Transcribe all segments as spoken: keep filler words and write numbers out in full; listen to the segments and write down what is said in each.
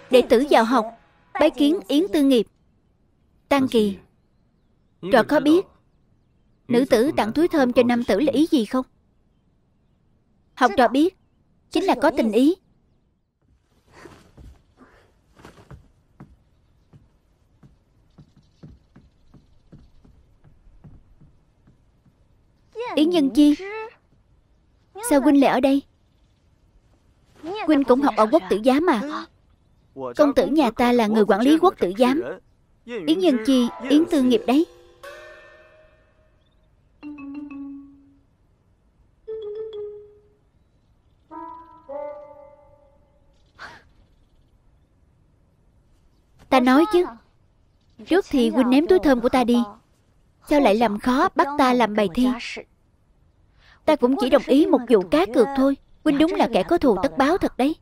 Đệ tử vào học, bái kiến Yến Tư Nghiệp. Tăng Kỳ, trò có biết nữ tử tặng túi thơm cho nam tử là ý gì không? Học trò biết, chính là có tình ý. Yến Nhân Chi, sao huynh lại ở đây? Huynh cũng học ở Quốc Tử Giám mà. Công tử nhà ta là người quản lý Quốc Tử Giám. Yến Nhân Chi, Yến Tư Nghiệp đấy. Ta nói chứ, trước thì huynh ném túi thơm của ta đi, sao lại làm khó bắt ta làm bài thi? Ta cũng chỉ đồng ý một vụ cá cược thôi. Huynh đúng là kẻ có thù tất báo thật đấy.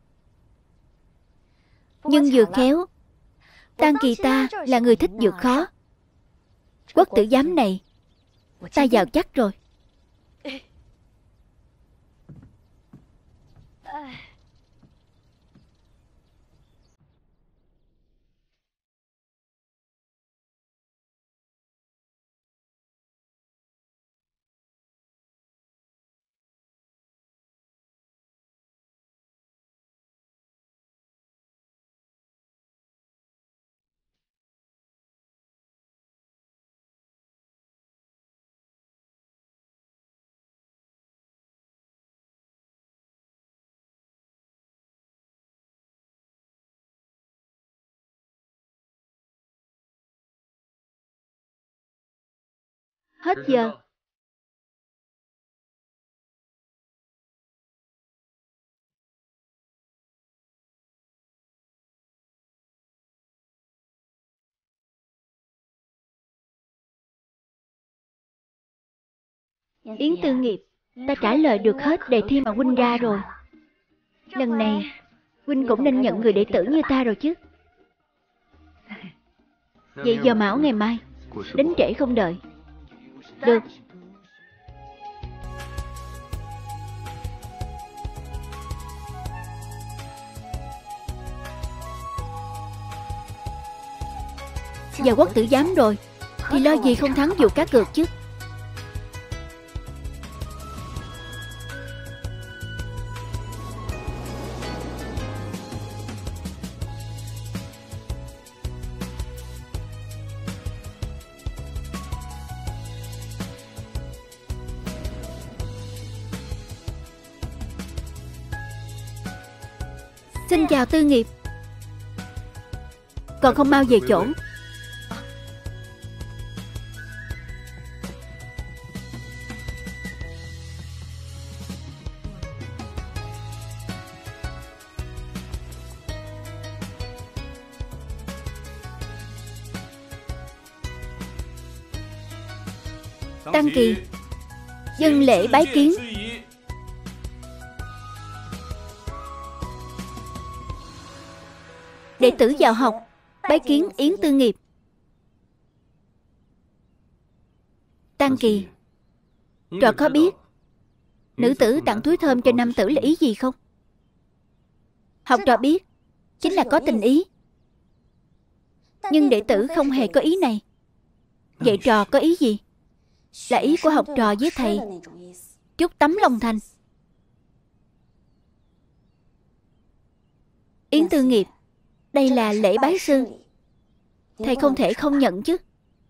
Nhưng vừa khéo, Tăng Kỳ ta là người thích vượt khó. Quốc Tử Giám này ta vào chắc rồi. Hết giờ. Yến Tư Nghiệp, ta trả lời được hết đề thi mà huynh ra rồi. Lần này huynh cũng nên nhận người đệ tử như ta rồi chứ. Vậy giờ mão ngày mai, đến trễ không đợi. Được. Vào Quốc Tử Giám rồi thì lo gì không thắng vụ cá cược chứ. Xin chào Tư Nghiệp. Còn không mau về chỗ. Tăng Kỳ, dân lễ bái kiến. Đệ tử vào học, bái kiến Yến Tư Nghiệp. Tăng Kỳ, trò có biết nữ tử tặng túi thơm cho nam tử là ý gì không? Học trò biết, chính là có tình ý. Nhưng đệ tử không hề có ý này. Vậy trò có ý gì? Là ý của học trò với thầy, chúc tấm lòng thành. Yến Tư Nghiệp, đây là lễ bái sư, thầy không thể không nhận chứ.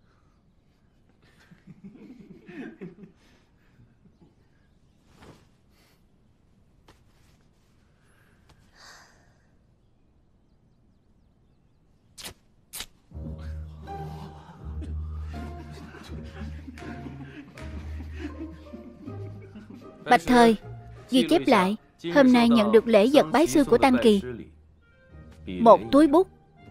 Bạch Thời, ghi chép lại, hôm nay nhận được lễ vật bái sư của Tăng Kỳ. Một túi bút.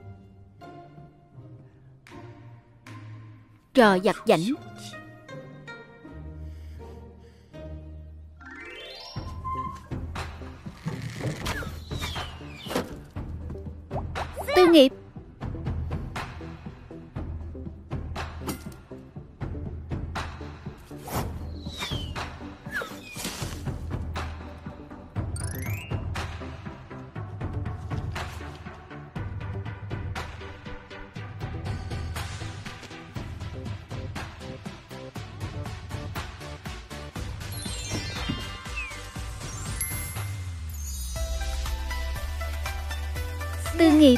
Trò giặt giảnh. Tư Nghiệp, Tư Nghiệp.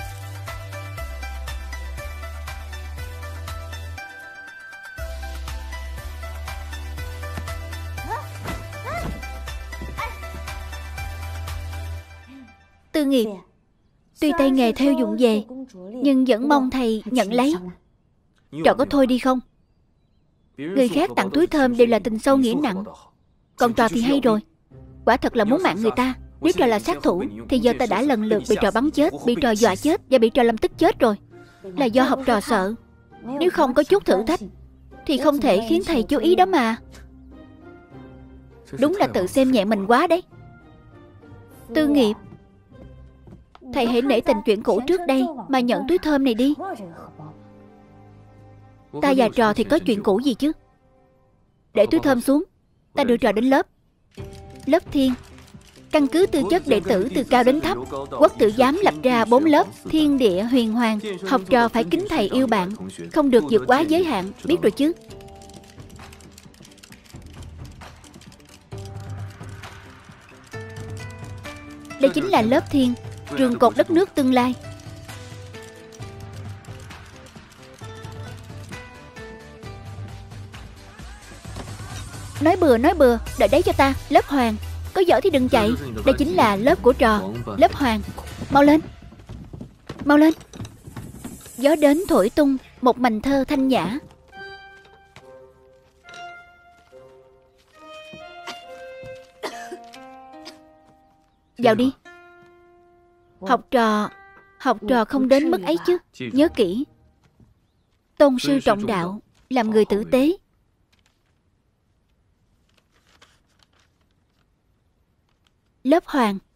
Tư Nghiệp, tuy tay nghề theo dụng về, nhưng vẫn mong thầy nhận lấy. Trò có thôi đi không? Người khác tặng túi thơm đều là tình sâu nghĩa nặng, còn trò thì hay rồi. Quả thật là muốn mạng người ta. Nếu trò là sát thủ thì giờ ta đã lần lượt bị trò bắn chết, bị trò dọa chết và bị trò lâm tức chết rồi. Là do học trò sợ. Nếu không có chút thử thách thì không thể khiến thầy chú ý đó mà. Đúng là tự xem nhẹ mình quá đấy. Tư Nghiệp, thầy hãy nể tình chuyện cũ trước đây mà nhận túi thơm này đi. Ta và trò thì có chuyện cũ gì chứ. Để túi thơm xuống, ta đưa trò đến lớp. Lớp Thiên. Căn cứ tư chất đệ tử từ cao đến thấp, Quốc tử giám lập ra bốn lớp thiên địa huyền hoàng. Học trò phải kính thầy yêu bạn, không được vượt quá giới hạn, biết rồi chứ? Đây chính là lớp Thiên, trường cột đất nước tương lai. Nói bừa nói bừa, đợi đấy cho ta. Lớp Hoàng. Có giỏi thì đừng chạy. Đây chính là lớp của trò. Lớp Hoàng. Mau lên, mau lên. Gió đến thổi tung một mành thơ thanh nhã. Vào đi. Học trò Học trò không đến mức ấy chứ. Nhớ kỹ, tôn sư trọng đạo, làm người tử tế. Lớp Hoàng.